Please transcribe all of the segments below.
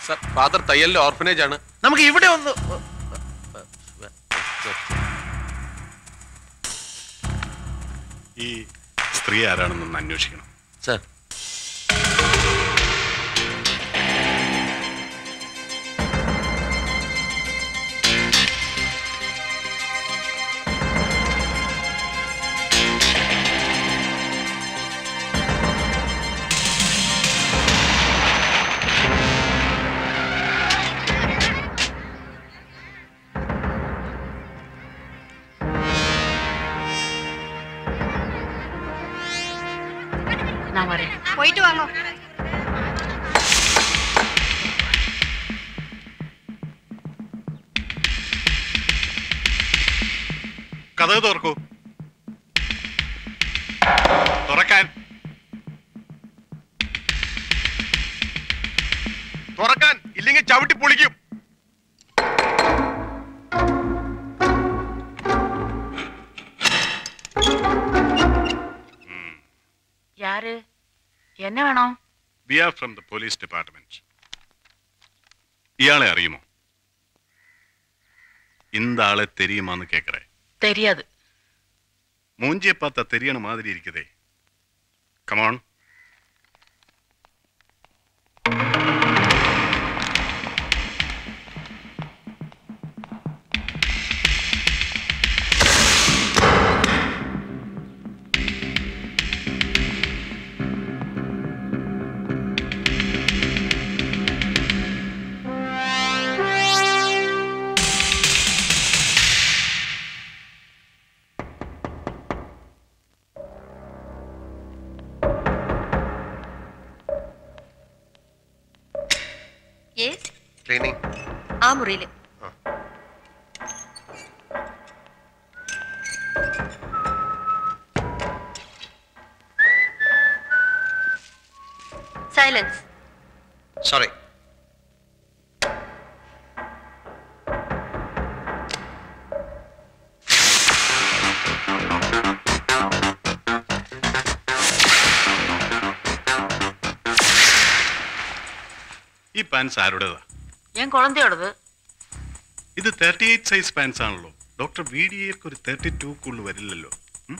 Sir, father തയ്യലിന്റെ orphanage ആണ്. നമുക്ക് ഇവിടെ ഒന്ന് ഈ സ്ത്രീ ആരാണെന്നൊന്ന് അന്വേഷിക്കണം സർ. പോയിട്ട് വാങ്ങോ. കഥ തുറക്കൂ. തുറക്കാൻ തുറക്കാൻ ഇല്ലെങ്കിൽ ചവിട്ടി പൊളിക്കും. யாரு என்ன வேணும்? We are from the police department. ഇയാളെ അറിയുമോ? இந்த ஆளை தெரியுமான்னு கேட்கிறேன். தெரியாது. மூஞ்சியை பார்த்தா தெரியன மாதிரி இருக்குதே. Come on. ട്രെയിനിങ് ആ മുറിയില്. സൈലൻസ്. സോറി. ഈ പാൻസ് ആരുടേതാ? என் குழந்தையோடது. ഇത് 38 സൈസ് പാൻസ് ആണല്ലോ. ഡോക്ടർ VDAക്ക് ഒരു 32க்குள்ள വരില്ലല്ലോ.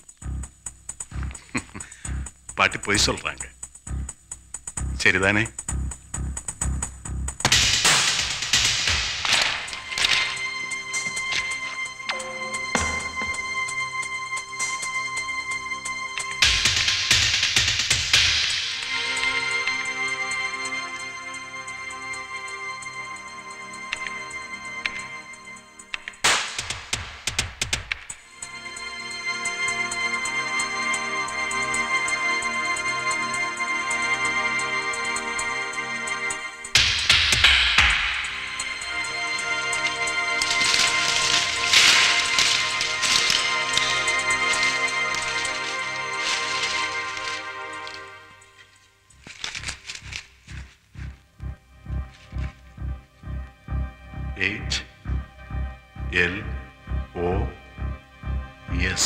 പാട്ടി പോയി சொல்றாங்க. ശരിതാനേ? HLOS.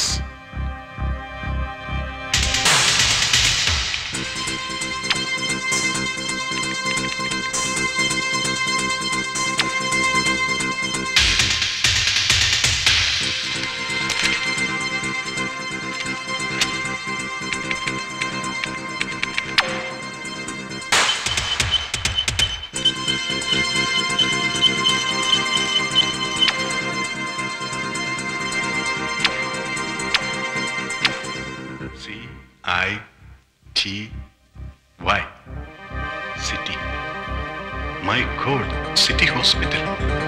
CITY. City. My God, City Hospital.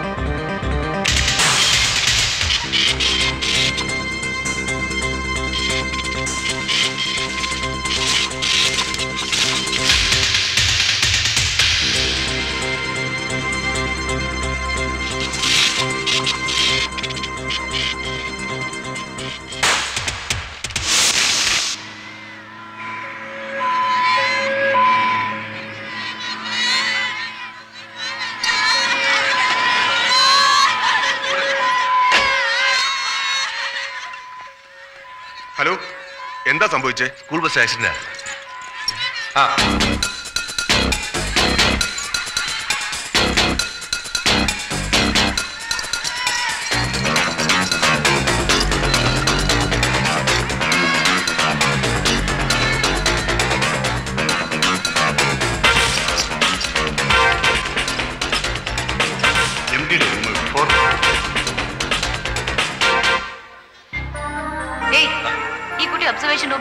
Hello, എന്താ സംഭവിച്ചേ? School bus accident.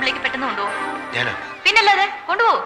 റൂമിലേക്ക് പെട്ടെന്ന് കൊണ്ടുപോകും. ഞാനോ? പിന്നല്ലാതെ കൊണ്ടുപോകും.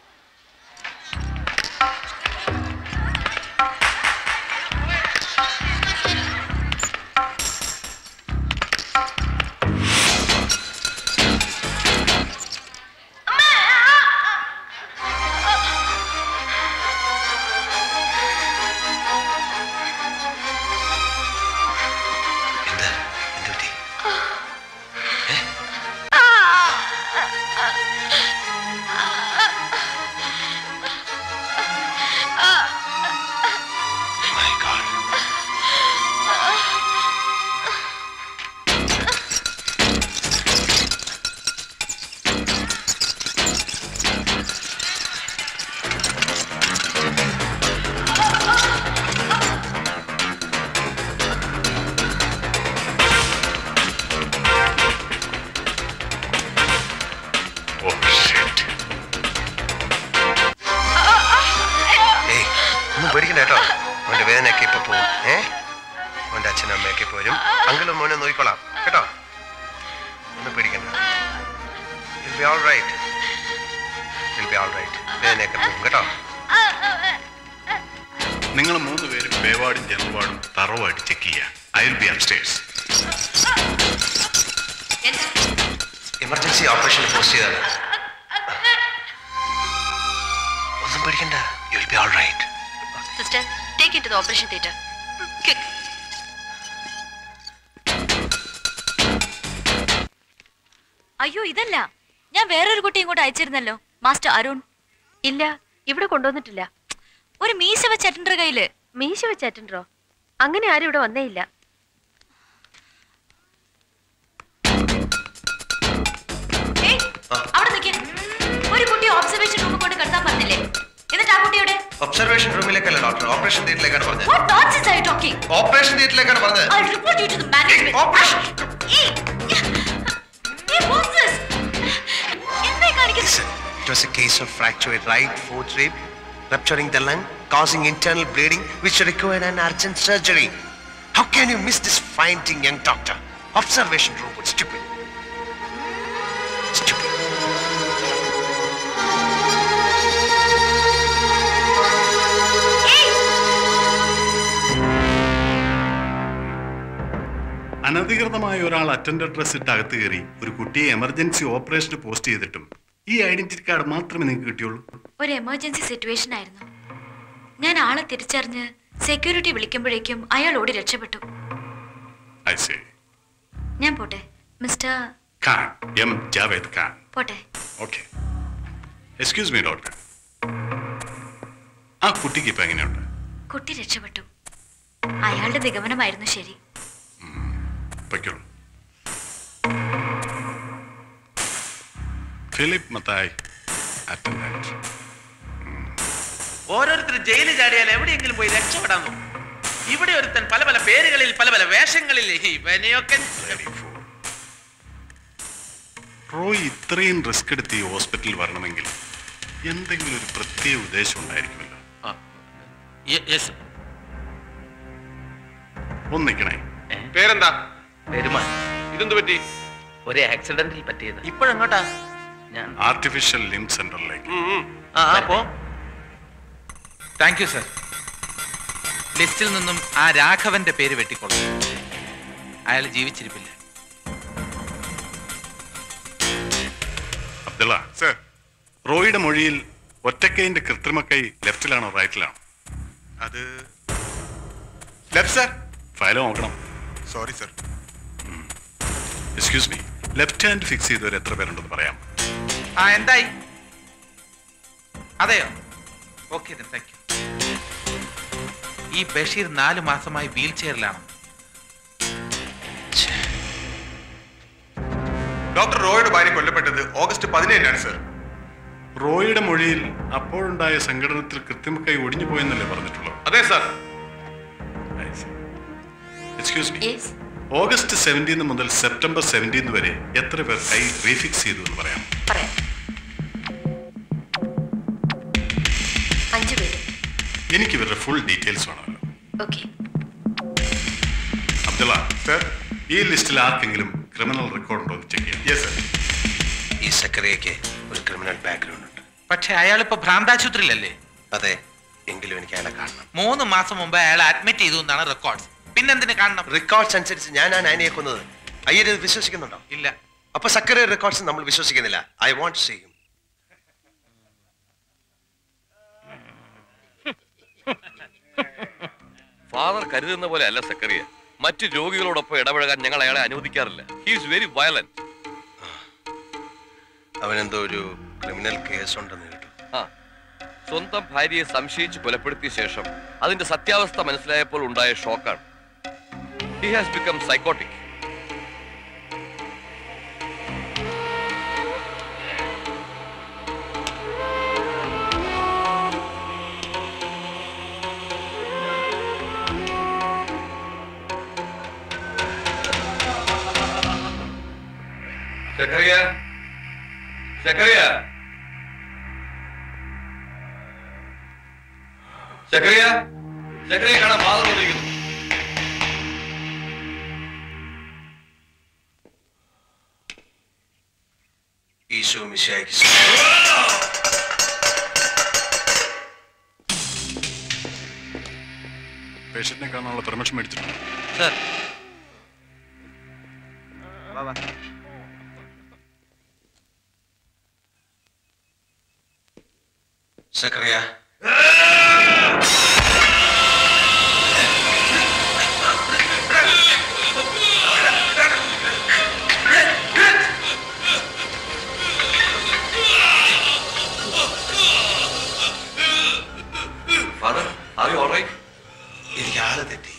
നിങ്ങൾ 3 പേരും പേവാടും ജനൽവാടും തറവായിട്ട് ചെക്ക് ചെയ്യുക. I will be upstairs. Emergency operation post ചെയ്താണ്. ഒന്നും പേടിക്കണ്ട. You will be all right. Sister, take it to the operation theatre. Quick. അയ്യോ, ഇതല്ല. ഞാൻ വേറൊരു കുട്ടി ഇങ്ങോട്ട് അയച്ചിരുന്നല്ലോ, മാസ്റ്റർ അരുൺ. ഇല്ല, ഇവിടെ കൊണ്ടുവന്നിട്ടില്ല. ഒരു മീശ വെച്ച അറ്റൻഡർ കയ്യില്. മീശ വെച്ച അറ്റൻഡറോ? അങ്ങനെ ആരും ഇവിടെ വന്നേ ഇല്ല. അവിടെ നിൽക്കേ. ഒരു കുട്ടി ഒബ്സർവേഷൻ റൂമിൽ കൊണ്ട് കിടത്താൻ പറഞ്ഞില്ലേ? എന്നിട്ട് ആ കുട്ടിയുടെ ഒബ്സർവേഷൻ റൂമിലേക്കല്ല ഡോക്ടർ, ഓപ്പറേഷൻ തിയേറ്ററിലേക്കാണ് പറഞ്ഞത്. What nonsense are you talking? Operation തിയേറ്ററിലേക്കാണ് പറഞ്ഞത്. I'll report you to the management. What's this? എന്താ കാണിക്കുന്നത്? It was a case of fractured right fourth rib, rupturing the lung, causing internal bleeding, which required an urgent surgery. How can you miss this finding, young doctor? Observation room, stupid. Stupid. അനധികൃതമായ ഒരാൾ attender dress ഇട്ട് അകത്ത് കയറി ഒരു കുട്ടിയെ emergency ഓപ്പറേഷന് post ചെയ്തിട്ടും ഈ identity card മാത്രമേ നിങ്ങൾക്ക് കിട്ടിയുള്ളൂ. ഒരു എമർജൻസി സിറ്റുവേഷൻ ആയിരുന്നു. ഞാൻ ആളെ തിരിച്ചറിഞ്ഞ് സെക്യൂരിറ്റി വിളിക്കുമ്പോഴേക്കും അയാൾ ഓടി രക്ഷപ്പെട്ടു. I see. ഞാൻ പോട്ടെ മിസ്റ്റർ ഖാൻ, എം ജാവേദ് ഖാൻ. പോട്ടെ. ഓക്കെ. Excuse me doctor. ആ കുട്ടിക്ക് ഇപ്പൊ എങ്ങനെയുണ്ട്? കുട്ടി രക്ഷപ്പെട്ടു. അയാളുടെ നിഗമനമായിരുന്നു ശരി. പൊയ്ക്കോളൂ. ഫിലിപ്പ് മത്തായി, അറ്റൻഡന്റ്. ഓരോരുത്തർ ജയിലിൽ ചാടിയാൽ എവിടെയെങ്കിലും പോയി രക്ഷപ്പെടാൻ നോക്കും. ഇവിടെ ഒരുത്തൻ പല പല പേരുകളിൽ പല പല വേഷങ്ങളിൽ ഇവനെയൊക്കെ. റോയ് ഇത്രയും റിസ്ക് എടുത്ത് ഈ ഹോസ്പിറ്റലിൽ വരണമെങ്കിൽ എന്തെങ്കിലും ഒരു പ്രത്യേക ഉദ്ദേശം ഉണ്ടായിരിക്കുമല്ലോ. ഒന്നിക്കണേ. പേരെന്താ? പെരുമാൻ. ഇതെന്ത് പറ്റി? ഒരു ആക്സിഡന്റിൽ പറ്റിയത്. ഇപ്പോഴെങ്ങോട്ടാ? ഞാൻ ആർട്ടിഫിഷ്യൽ ലിംബ് സെന്ററിലേക്ക്. Thank you sir. ലിസ്റ്റിൽ നിന്നും ആ രാഘവന്റെ പേര് വെട്ടിക്കൊള്ളു. അയാൾ ജീവിച്ചിരിപ്പില്ല. അബ്ദുള്ള സർ, റോയിയുടെ മൊഴിയിൽ ഒറ്റക്കൈന്റെ കൃത്രിമ കൈ ലെഫ്റ്റിലാണോ റൈറ്റിലാണോ? അത് ലെഫ്റ്റ് സർ. ഫയൽ നോക്കണം. Sorry sir. Excuse me, left hand fix ചെയ്തവർ എത്ര പേരുണ്ടെന്ന് പറയാം? എന്തായി? അതെയോ? Okay, thank you. ഈ ബഷീർ 4 മാസമായി വീൽ ചെയറിലാണ്. ഡോക്ടർ റോയുടെ ഭാര്യ കൊല്ലപ്പെട്ടത് ഓഗസ്റ്റ് 17 സർ. റോയിയുടെ മൊഴിയിൽ അപ്പോഴുണ്ടായ സംഘടനത്തിൽ കൃത്രിമ കൈ ഒടിഞ്ഞു പോയെന്നല്ലേ പറഞ്ഞിട്ടുള്ളൂ? അതെ സർ. എക്സ്ക്യൂസ് മീ, ഓഗസ്റ്റ് 17 മുതൽ സെപ്റ്റംബർ 17 വരെ എത്ര പേർ കൈ റീഫിക്സ് ചെയ്തു എന്ന് പറയാം? 5 പേര്. എനിക്ക് ഇവരുടെ ഫുൾ ഡീറ്റെയിൽസ് വേണമല്ലോ. ഓക്കെ. അബ്ദുള്ള സർ, ഈ ലിസ്റ്റിൽ ആർക്കെങ്കിലും ക്രിമിനൽ റെക്കോർഡ് ഉണ്ടോ എന്ന് ചെക്ക് ചെയ്യാം. Yes sir. ഈ സക്കറിയയ്ക്ക് ഒരു ക്രിമിനൽ ബാക്ക്ഗ്രൗണ്ട് ഉണ്ട്. പക്ഷെ അയാളിപ്പോ ഭ്രാന്താശുപത്രിയിലല്ലേ? അതെ, എങ്കിലും എനിക്ക് അയാളെ കാണണം. 3 മാസം മുമ്പ് അയാൾ അഡ്മിറ്റ് ചെയ്തു എന്നാണ് റെക്കോർഡ്സ്. പിന്നെന്തിന് കാണണം? റെക്കോർഡ്സ് അനുസരിച്ച് ഞാൻ ആ നാനിയെ കൊന്നത്. അയ്യര് വിശ്വസിക്കുന്നുണ്ടോ? ഇല്ല. അപ്പൊ സക്കറിയ റെക്കോർഡ്സ് നമ്മൾ വിശ്വസിക്കുന്നില്ല. I want to see him. Father കരുതുന്ന പോലെ അല്ല സക്കറിയ. മറ്റു രോഗികളോടൊപ്പം ഇടപഴകാൻ ഞങ്ങൾ അയാളെ അനുവദിക്കാറില്ല. He is very violent. അവനെന്തോ ഒരു ക്രിമിനൽ കേസ് ഉണ്ടെന്ന് കേട്ടു. സ്വന്തം ഭാര്യയെ സംശയിച്ച് കൊലപ്പെടുത്തിയ ശേഷം അതിന്റെ സത്യാവസ്ഥ മനസ്സിലായപ്പോൾ ഉണ്ടായ ഷോക്കാണ്. He has become psychotic. Zacharia, Zacharia, Zacharia, Zacharia കാണാൻ ഫാദർ വിളിക്കുന്നു. ഈശോ മിശിഹായ്ക്ക് പേഷ്യന്റിനെ കാണാനുള്ള പെർമിഷൻ മേടിച്ചിട്ടുണ്ട്. Sir, Zacharia, father, are you alright? എനിക്ക് ആള് തെറ്റി.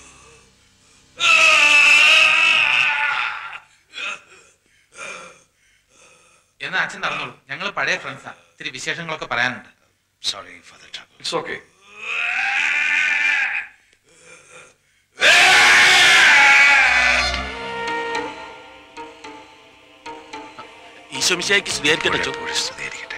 എന്നാ അച്ഛൻ നടന്നോളൂ. ഞങ്ങൾ പഴയ ഫ്രണ്ട്സാ. ഇത്തിരി വിശേഷങ്ങളൊക്കെ പറയാനുണ്ട്. Sorry for the trouble. It's okay. Isho മിശിഹായ്ക്ക് സ്തുതിയായിരിക്കട്ടെ. സ്തുതിയായിരിക്കട്ടെ.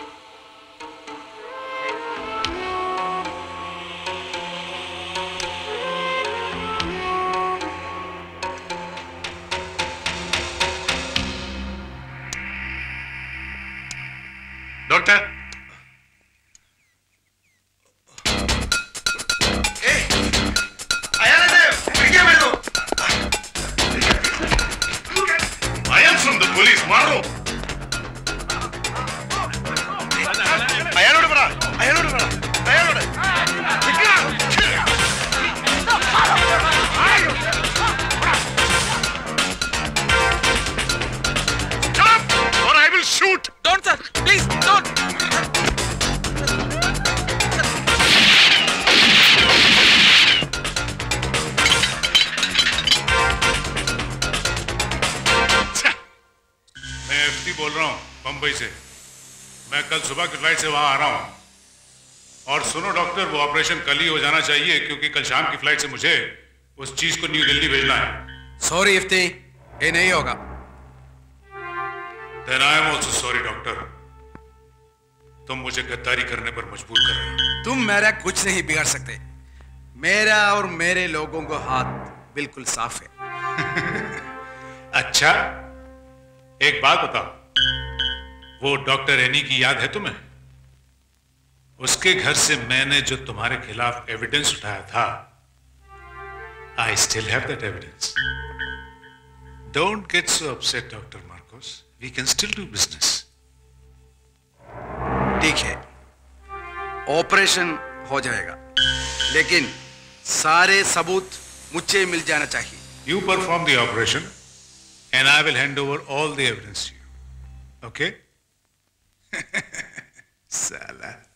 Doctor, I am from the police. മാറോ. അയാളോട് പറ, അയാളോട് പറ, അയാളോട്. Stop or I will shoot. Don't, sir. Please, don't. मैं एफटी बोल रहा हूँ बम्बई से. मैं कल सुबह की फ्लाइट से वहां आ रहा हूँ. और सुनो डॉक्टर, वो ऑपरेशन कल ही हो जाना चाहिए क्योंकि कल शाम की फ्लाइट से मुझे उस चीज को न्यू दिल्ली भेजना है. सॉरी इफ्ती, ये नहीं होगा. Then I am also sorry doctor. तुम मुझे गद्दारी करने पर मजबूर कर रहे हो. तुम मेरा कुछ नहीं बिगाड़ सकते. मेरा और मेरे लोगों को हाथ बिल्कुल साफ है. अच्छा, एक बात बताओ, वो डॉक्टर एनी की याद है तुम्हें? उसके घर से मैंने जो तुम्हारे खिलाफ एविडेंस उठाया था, I still have that evidence. Don't get so upset, Dr. Marcos. We can still do business. ठीक है, ऑपरेशन हो जाएगा, लेकिन सारे सबूत मुझे मिल जाना चाहिए. You perform the operation and I will hand over all the evidence to you. Okay? Salah.